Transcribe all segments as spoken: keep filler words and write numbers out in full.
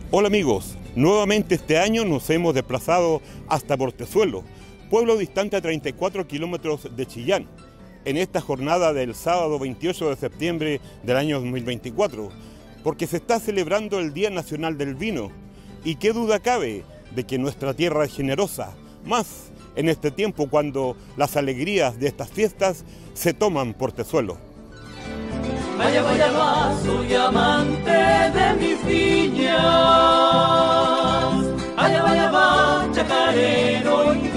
Hola amigos, nuevamente este año nos hemos desplazado hasta Portezuelo, pueblo distante a treinta y cuatro kilómetros de Chillán, en esta jornada del sábado veintiocho de septiembre del año dos mil veinticuatro, porque se está celebrando el Día Nacional del Vino, y qué duda cabe de que nuestra tierra es generosa, más en este tiempo cuando las alegrías de estas fiestas se toman Portezuelo. Vaya, vaya, va, soy amante de mis viñas. Vaya, vaya, va, chacarero y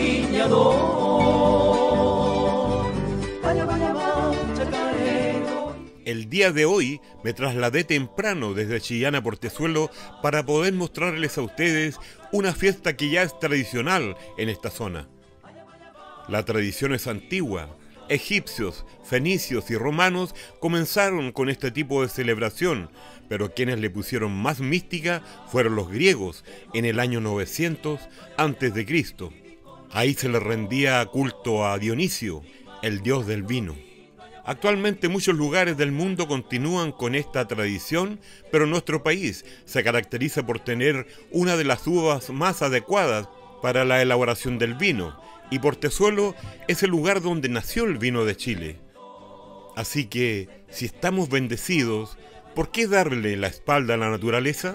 viñador. Vaya, vaya, va, chacarero. El día de hoy me trasladé temprano desde Chillán a Portezuelo para poder mostrarles a ustedes una fiesta que ya es tradicional en esta zona. La tradición es antigua. Egipcios, fenicios y romanos comenzaron con este tipo de celebración, pero quienes le pusieron más mística fueron los griegos en el año novecientos antes de Cristo. Ahí se le rendía culto a Dionisio, el dios del vino. Actualmente muchos lugares del mundo continúan con esta tradición, pero nuestro país se caracteriza por tener una de las uvas más adecuadas para la elaboración del vino, y Portezuelo es el lugar donde nació el vino de Chile. Así que, si estamos bendecidos, ¿por qué darle la espalda a la naturaleza?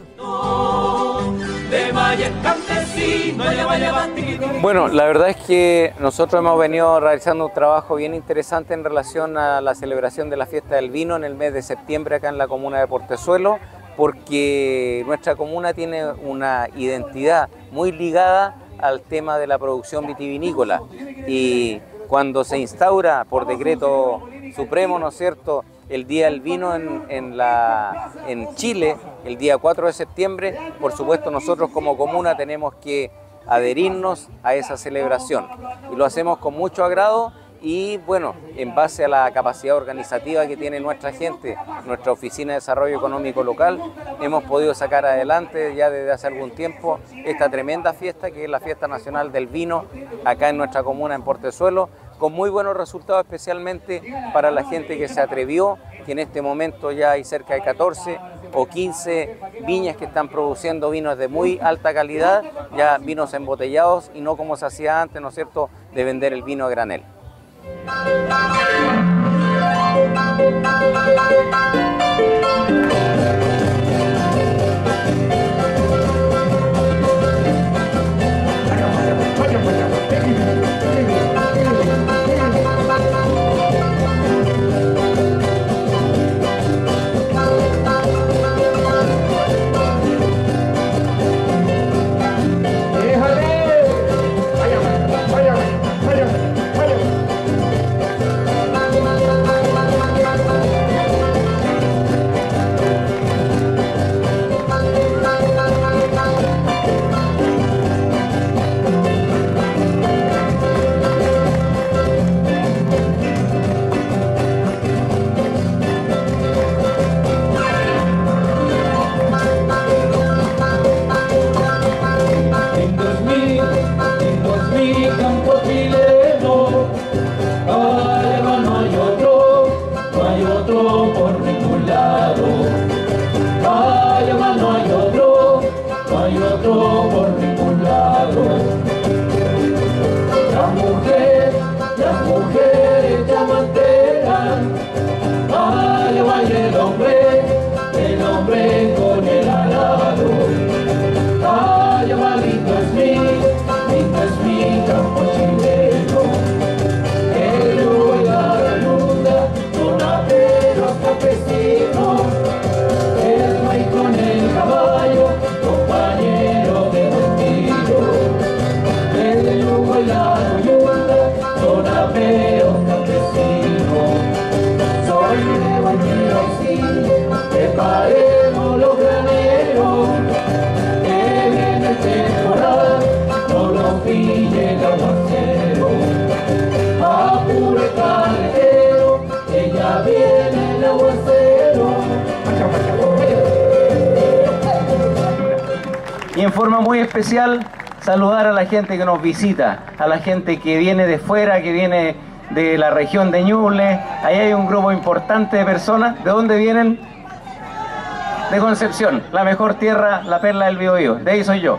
Bueno, la verdad es que nosotros hemos venido realizando un trabajo bien interesante en relación a la celebración de la fiesta del vino en el mes de septiembre acá en la comuna de Portezuelo, porque nuestra comuna tiene una identidad muy ligada al tema de la producción vitivinícola, y cuando se instaura por decreto supremo, ¿no es cierto?, el Día del Vino en, en, la, en Chile, el día cuatro de septiembre, por supuesto nosotros como comuna tenemos que adherirnos a esa celebración, y lo hacemos con mucho agrado. Y bueno, en base a la capacidad organizativa que tiene nuestra gente, nuestra Oficina de Desarrollo Económico Local, hemos podido sacar adelante ya desde hace algún tiempo esta tremenda fiesta que es la Fiesta Nacional del Vino acá en nuestra comuna en Portezuelo, con muy buenos resultados, especialmente para la gente que se atrevió, que en este momento ya hay cerca de catorce o quince viñas que están produciendo vinos de muy alta calidad, ya vinos embotellados y no como se hacía antes, ¿no es cierto?, de vender el vino a granel. Y en forma muy especial saludar a la gente que nos visita, a la gente que viene de fuera, que viene de la región de Ñuble. Ahí hay un grupo importante de personas. ¿De dónde vienen? de Concepción, la mejor tierra, la perla del Biobío, de ahí soy yo.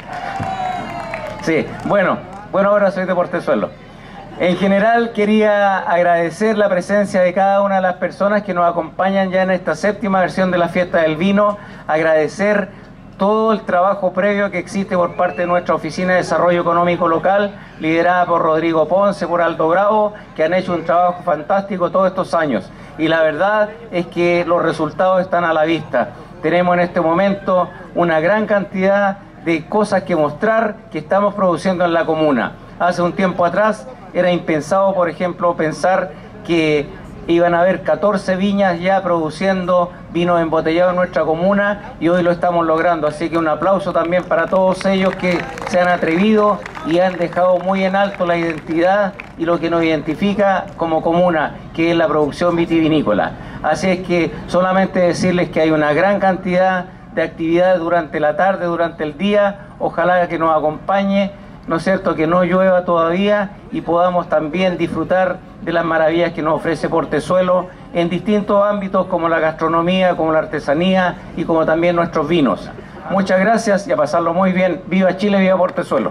Sí, bueno, bueno, ahora soy de Portezuelo. En general quería agradecer la presencia de cada una de las personas que nos acompañan ya en esta séptima versión de la Fiesta del Vino, agradecer todo el trabajo previo que existe por parte de nuestra Oficina de Desarrollo Económico Local, liderada por Rodrigo Ponce, por Aldo Bravo, que han hecho un trabajo fantástico todos estos años. Y la verdad es que los resultados están a la vista. Tenemos en este momento una gran cantidad de cosas que mostrar que estamos produciendo en la comuna. Hace un tiempo atrás era impensado, por ejemplo, pensar que iban a haber catorce viñas ya produciendo vino embotellado en nuestra comuna y hoy lo estamos logrando. Así que un aplauso también para todos ellos que se han atrevido y han dejado muy en alto la identidad y lo que nos identifica como comuna, que es la producción vitivinícola. Así es que solamente decirles que hay una gran cantidad de actividades durante la tarde, durante el día. Ojalá que nos acompañe, ¿no es cierto?, que no llueva todavía y podamos también disfrutar de las maravillas que nos ofrece Portezuelo en distintos ámbitos como la gastronomía, como la artesanía y como también nuestros vinos. Muchas gracias y a pasarlo muy bien. ¡Viva Chile, viva Portezuelo!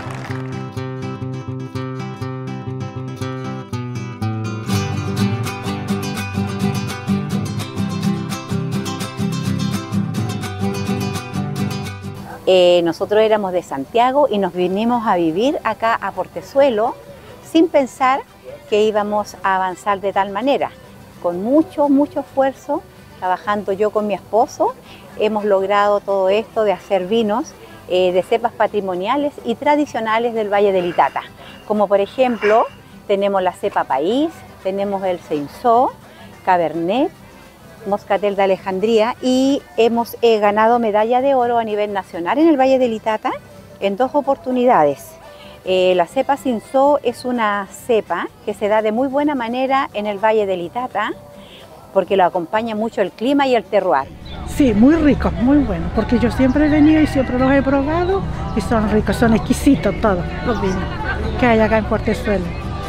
Eh, nosotros éramos de Santiago y nos vinimos a vivir acá a Portezuelo sin pensar que íbamos a avanzar de tal manera. Con mucho, mucho esfuerzo, trabajando yo con mi esposo, hemos logrado todo esto de hacer vinos eh, de cepas patrimoniales y tradicionales del Valle del Itata. Como por ejemplo, tenemos la cepa País, tenemos el Cinsault, Cabernet, Moscatel de Alejandría y hemos eh, ganado medalla de oro a nivel nacional en el Valle del Itata en dos oportunidades. Eh, la cepa Cinsault es una cepa que se da de muy buena manera en el Valle del Itata porque lo acompaña mucho el clima y el terroir. Sí, muy ricos, muy buenos, porque yo siempre he venido y siempre los he probado y son ricos, son exquisitos todos los vinos que hay acá en Portezuelo.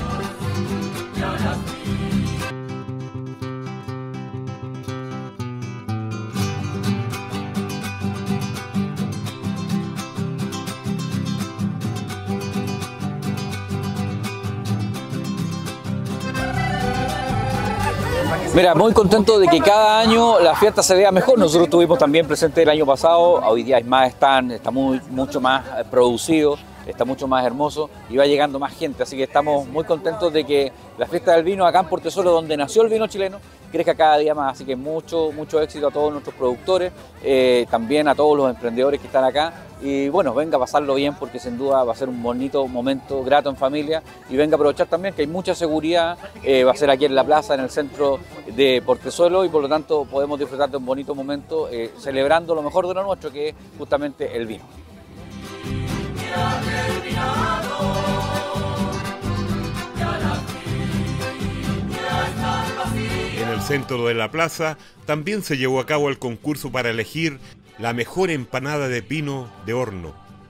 Mira, muy contento de que cada año la fiesta se vea mejor. Nosotros estuvimos también presentes el año pasado, hoy día hay más stand, está muy, mucho más producido, está mucho más hermoso y va llegando más gente, así que estamos muy contentos de que la fiesta del vino acá en Portezuelo, donde nació el vino chileno, crezca cada día más, así que mucho, mucho éxito a todos nuestros productores, eh, también a todos los emprendedores que están acá y bueno, venga a pasarlo bien porque sin duda va a ser un bonito momento, grato en familia y venga a aprovechar también que hay mucha seguridad, eh, va a ser aquí en la plaza, en el centro de Portezuelo y por lo tanto podemos disfrutar de un bonito momento eh, celebrando lo mejor de lo nuestro que es justamente el vino. En el centro de la plaza también se llevó a cabo el concurso para elegir la mejor empanada de pino de horno.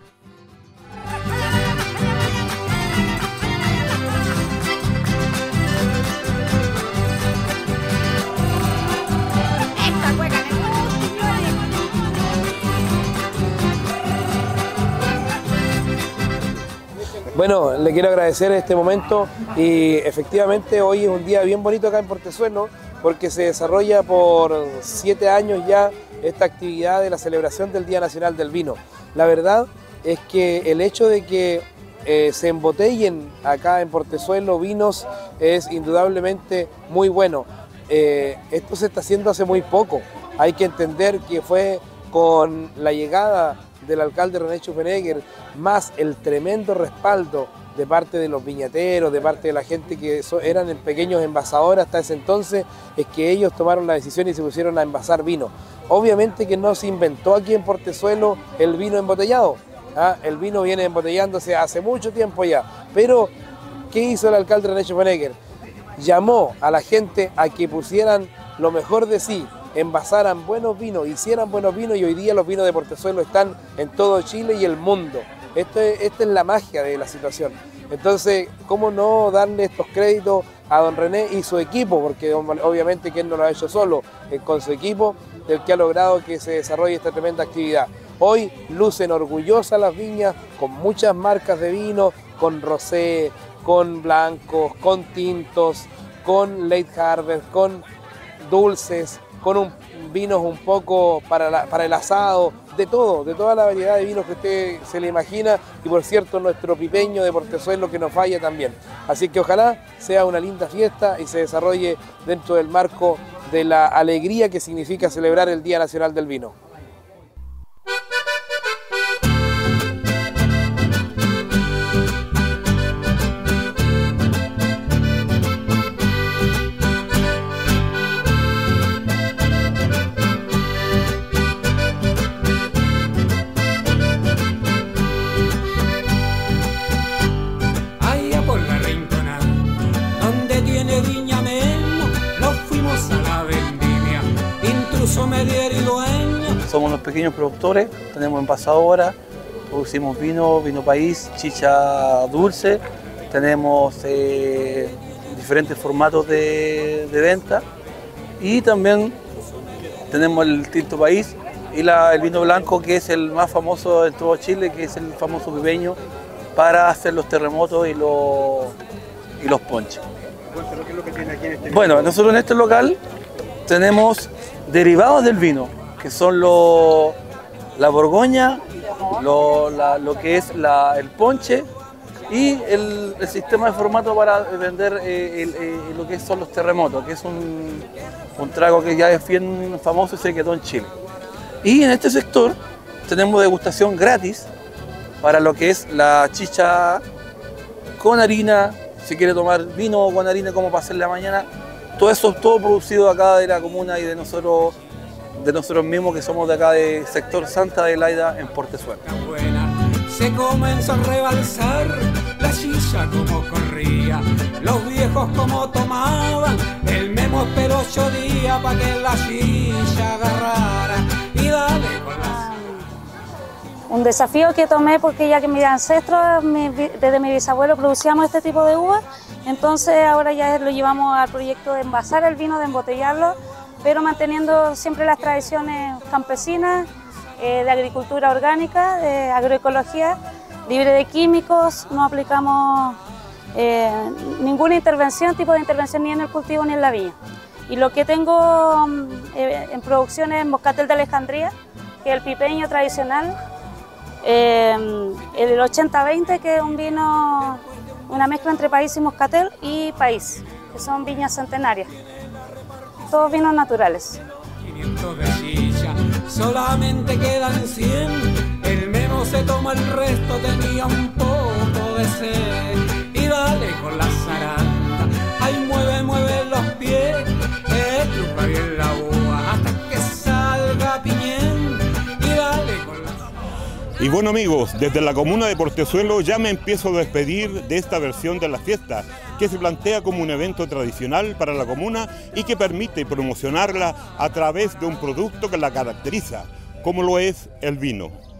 Bueno, le quiero agradecer este momento y efectivamente hoy es un día bien bonito acá en Portezuelo porque se desarrolla por siete años ya esta actividad de la celebración del Día Nacional del Vino. La verdad es que el hecho de que eh, se embotellen acá en Portezuelo vinos es indudablemente muy bueno. Eh, esto se está haciendo hace muy poco. Hay que entender que fue con la llegada del alcalde René Schuppenegger, más el tremendo respaldo de parte de los viñateros, de parte de la gente que so, eran pequeños envasadores hasta ese entonces, es que ellos tomaron la decisión y se pusieron a envasar vino. Obviamente que no se inventó aquí en Portezuelo el vino embotellado, ¿ah? El vino viene embotellándose hace mucho tiempo ya, pero ¿qué hizo el alcalde René Schuppenegger? Llamó a la gente a que pusieran lo mejor de sí, envasaran buenos vinos, hicieran buenos vinos y hoy día los vinos de Portezuelo están en todo Chile y el mundo. Esto es, esta es la magia de la situación. Entonces, ¿cómo no darle estos créditos a don René y su equipo? Porque obviamente que él no lo ha hecho solo, eh, con su equipo, del que ha logrado que se desarrolle esta tremenda actividad. Hoy lucen orgullosas las viñas con muchas marcas de vino, con rosé, con blancos, con tintos, con late harvest, con dulces, con un, vinos un poco para, la, para el asado, de todo, de toda la variedad de vinos que usted se le imagina, y por cierto nuestro pipeño de Portezuelo que nos falla también. Así que ojalá sea una linda fiesta y se desarrolle dentro del marco de la alegría que significa celebrar el Día Nacional del Vino. Somos los pequeños productores, tenemos envasadora, producimos vino, vino país, chicha dulce, tenemos eh, diferentes formatos de, de venta y también tenemos el tinto país y la, el vino blanco, que es el más famoso en todo Chile, que es el famoso pipeño para hacer los terremotos y los, y los ponches. ¿Qué es lo que tiene aquí en este bueno, nosotros en este local tenemos derivados del vino, que son lo, la borgoña, lo, la, lo que es la, el ponche y el, el sistema de formato para vender eh, el, eh, lo que son los terremotos, que es un, un trago que ya es bien famoso y se quedó en Chile. Y en este sector tenemos degustación gratis para lo que es la chicha con harina, si quiere tomar vino con harina como para hacer la mañana. Todo eso es todo producido acá de la comuna y de nosotros, de nosotros mismos, que somos de acá de sector Santa Adelaida en Portezuelo. Se comenzó a rebalsar la chicha como corría, los viejos como tomaban, el memo esperó ocho días para que la chicha agarrara y dale con la... Un desafío que tomé porque ya que mis ancestros, mi, desde mi bisabuelo producíamos este tipo de uvas, entonces ahora ya lo llevamos al proyecto de envasar el vino, de embotellarlo, pero manteniendo siempre las tradiciones campesinas, eh, de agricultura orgánica, de agroecología, libre de químicos. No aplicamos eh, ninguna intervención, tipo de intervención, ni en el cultivo ni en la viña. Y lo que tengo eh, en producción es Moscatel de Alejandría, que es el pipeño tradicional, eh, el ochenta veinte, que es un vino, una mezcla entre país y moscatel, y país, que son viñas centenarias. Todos vinos naturales. quinientos de chicha, solamente quedan cien, el memo se toma el resto, tenía un poco de sed, y dale con la zaranda, ahí mueve, mueve los pies, estruja bien la uva hasta que salga piñén, y dale con la... Y bueno amigos, desde la comuna de Portezuelo ya me empiezo a despedir de esta versión de la fiesta, que se plantea como un evento tradicional para la comuna y que permite promocionarla a través de un producto que la caracteriza, como lo es el vino.